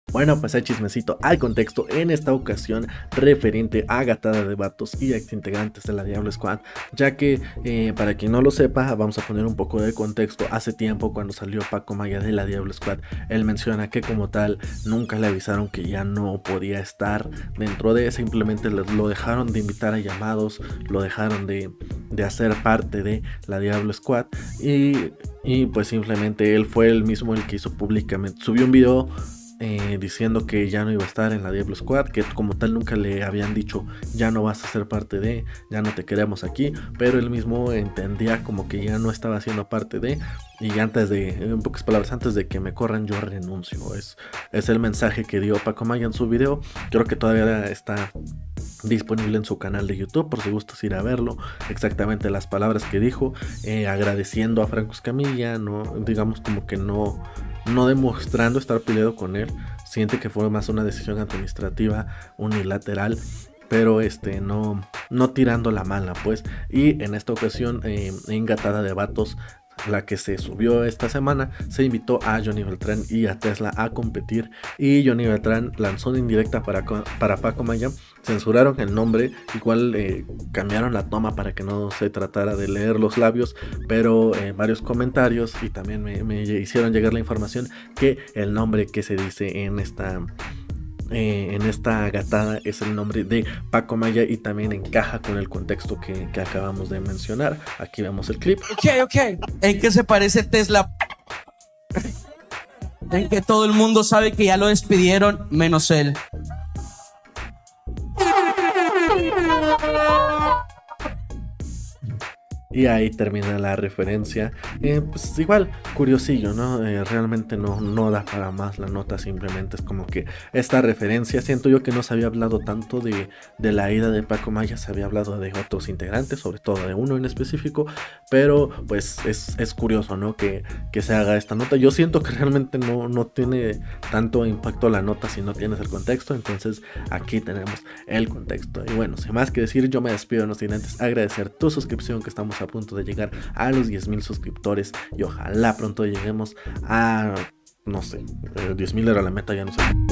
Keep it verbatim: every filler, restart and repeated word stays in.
Bueno, pues hay chismecito al contexto en esta ocasión referente a Gatada de Vatos y exintegrantes de la Diablo Squad, ya que eh, para quien no lo sepa, vamos a poner un poco de contexto. Hace tiempo, cuando salió Paco Maya de la Diablo Squad, él menciona que como tal nunca le avisaron que ya no podía estar dentro de, simplemente lo dejaron de invitar a llamados, lo dejaron de, de hacer parte de la Diablo Squad y, y pues simplemente él fue el mismo el que hizo públicamente, subió un video Eh, diciendo que ya no iba a estar en la Diablo Squad, que como tal nunca le habían dicho ya no vas a ser parte de, ya no te queremos aquí, pero él mismo entendía como que ya no estaba siendo parte de, y antes de, en pocas palabras, antes de que me corran yo renuncio. Es, es el mensaje que dio Paco Maya en su video. Creo que todavía está disponible en su canal de YouTube, por si gustas ir a verlo, exactamente las palabras que dijo, eh, agradeciendo a Franco Escamilla, no, digamos como que no no demostrando estar peleado con él, siente que fue más una decisión administrativa unilateral, pero este no, no tirando la mala pues. Y en esta ocasión eh, en Gatada de Vatos, la que se subió esta semana, se invitó a Johnny Beltrán y a Tesla a competir, y Johnny Beltrán lanzó una indirecta para, para Paco Maya. Censuraron el nombre, igual eh, cambiaron la toma para que no se tratara de leer los labios, pero en eh, varios comentarios y también me, me hicieron llegar la información que el nombre que se dice en esta Eh, en esta gatada es el nombre de Paco Maya, y también encaja con el contexto que, que acabamos de mencionar. Aquí vemos el clip. Ok, ok. ¿En qué se parece Tesla? En que todo el mundo sabe que ya lo despidieron, menos él. Y ahí termina la referencia. Eh, pues igual, curiosillo, ¿no? Eh, realmente no, no da para más la nota, simplemente es como que esta referencia. Siento yo que no se había hablado tanto de, de la ida de Paco Maya, se había hablado de otros integrantes, sobre todo de uno en específico, pero pues es, es curioso, ¿no? Que, que se haga esta nota. Yo siento que realmente no, no tiene tanto impacto la nota si no tienes el contexto, entonces aquí tenemos el contexto. Y bueno, sin más que decir, yo me despido, no sin antes agradecer tu suscripción, que estamos a punto de llegar a los diez mil suscriptores y ojalá pronto lleguemos a, no sé, diez mil era la meta, ya no sé.